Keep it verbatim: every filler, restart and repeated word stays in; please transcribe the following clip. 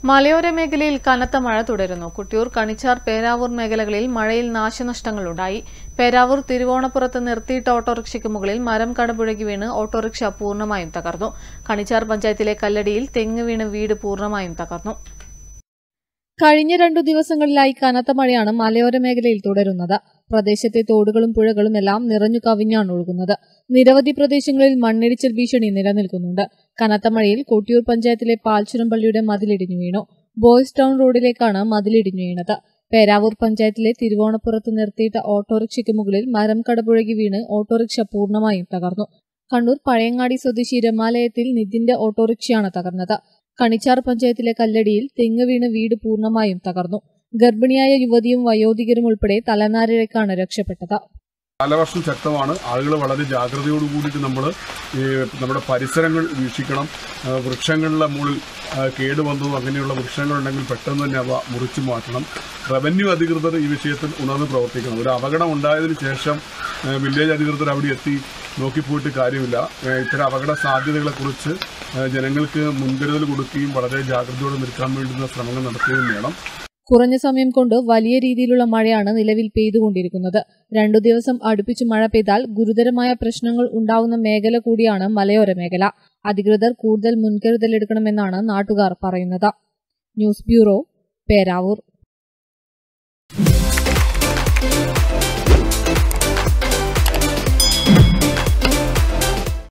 മലയോര മേഖലയിൽ കനത്ത മഴ തുടരുന്നു. കുട്ടിയൂർ, കണിച്ചാർ, പേരാവൂർ മേഖലകളിൽ മഴയിൽ നാശനഷ്ടങ്ങളുണ്ടായി. പേരാവൂർ തിരുവോണപ്പുറത്ത് നിർത്തിയിട്ട ഓട്ടോറിക്ഷയ്ക്ക് മുകളിൽ മരം കടപുഴകി വീണ് ഓട്ടോറിക്ഷ പൂർണ്ണമായും തകർന്നു. കണിച്ചാർ പഞ്ചായത്തിലെ കല്ലടിയിൽ തെങ്ങ് വീണ് വീട് പൂർണ്ണമായും തകർന്നു. കഴിഞ്ഞ രണ്ടു ദിവസങ്ങളിലായി കനത്ത മഴയാണ് മലയോര മേഖലയിൽ തുടരുന്നത്. പ്രദേശത്തെ തോടുകളും പുഴകളും എല്ലാം നിറഞ്ഞു കവിഞ്ഞാണ് ഒഴുകുന്നത്. നിരവധി പ്രദേശങ്ങളിൽ മണ്ണിടിച്ചിൽ ഭീഷണി നിലനിൽക്കുന്നുണ്ട്. കനത്ത മഴയിൽ കൊട്ടിയൂർ പഞ്ചായത്തിലെ പാൽച്ചുരം പള്ളിയുടെ മതിലിടിഞ്ഞു വീണു. ബോയ്സ് ടൗൺ റോഡിലേക്കാണ് മതിലിടിഞ്ഞു വീണത്. പേരാവൂർ പഞ്ചായത്തിലെ തിരുവോണപ്പുറത്ത് നിർത്തിയിട്ട ഓട്ടോറിക്ഷയ്ക്ക് മുകളിൽ മരം കടപുഴകി വീണ് ഓട്ടോറിക്ഷ പൂർണ്ണമായും തകർന്നു. കണ്ണൂർ പഴയങ്ങാടി സ്വദേശി രമാലയത്തിൽ നിതിന്റെ ഓട്ടോറിക്ഷയാണ് തകർന്നത്. കണിച്ചാർ പഞ്ചായത്തിലെ കല്ലടിയിൽ തെങ്ങ് വീണ് വീട് പൂർണ്ണമായും തകർന്നു. ഗർഭിണിയായ യുവതിയും വയോധികരും ഉൾപ്പെടെ തലനാരിഴക്കാണ് രക്ഷപ്പെട്ടത്. കാലവർഷം ശക്തമാണ്. ആളുകൾ വളരെ ജാഗ്രതയോട് കൂടിയിട്ട് നമ്മൾ നമ്മുടെ പരിസരങ്ങൾ വീക്ഷിക്കണം. വൃക്ഷങ്ങളുടെ മുകളിൽ കേടുവന്നതും അങ്ങനെയുള്ള വൃക്ഷങ്ങളുണ്ടെങ്കിൽ പെട്ടെന്ന് തന്നെ അവ മുറിച്ചു മാറ്റണം. റവന്യൂ അധികൃതർ ഈ വിഷയത്തിൽ ഉണർന്ന് പ്രവർത്തിക്കണം. ഒരു അപകടം ഉണ്ടായതിനു ശേഷം വില്ലേജ് അധികൃതർ അവിടെ എത്തി നോക്കിപ്പോയിട്ട് കാര്യമില്ല. ഇത്തരം അപകട സാധ്യതകളെക്കുറിച്ച് ജനങ്ങൾക്ക് മുൻകരുതൽ കൊടുക്കുകയും വളരെ ജാഗ്രതയോടെ നിൽക്കാൻ വേണ്ടുന്ന ശ്രമങ്ങൾ നടത്തുകയും വേണം. കുറഞ്ഞ സമയം കൊണ്ട് വലിയ രീതിയിലുള്ള മഴയാണ് നിലവിൽ പെയ്തുകൊണ്ടിരിക്കുന്നത്. രണ്ടു ദിവസം അടുപ്പിച്ച് മഴ പെയ്താൽ ഗുരുതരമായ പ്രശ്നങ്ങൾ ഉണ്ടാവുന്ന മേഖല കൂടിയാണ് മലയോര മേഖല. അധികൃതർ കൂടുതൽ മുൻകരുതലെടുക്കണമെന്നാണ് നാട്ടുകാർ പറയുന്നത്. News bureau, Peravoor.